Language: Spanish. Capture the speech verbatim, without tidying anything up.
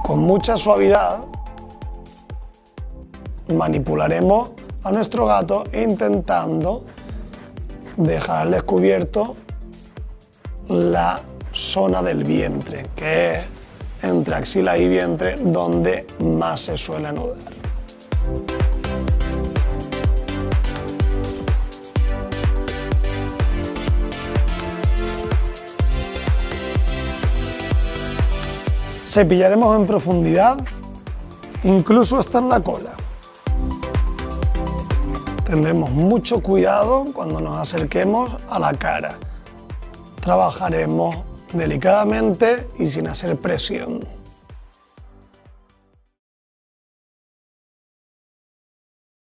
Con mucha suavidad manipularemos a nuestro gato intentando dejar al descubierto la zona del vientre, que es entre axila y vientre donde más se suele anudar. Cepillaremos en profundidad, incluso hasta en la cola. Tendremos mucho cuidado cuando nos acerquemos a la cara. Trabajaremos delicadamente y sin hacer presión.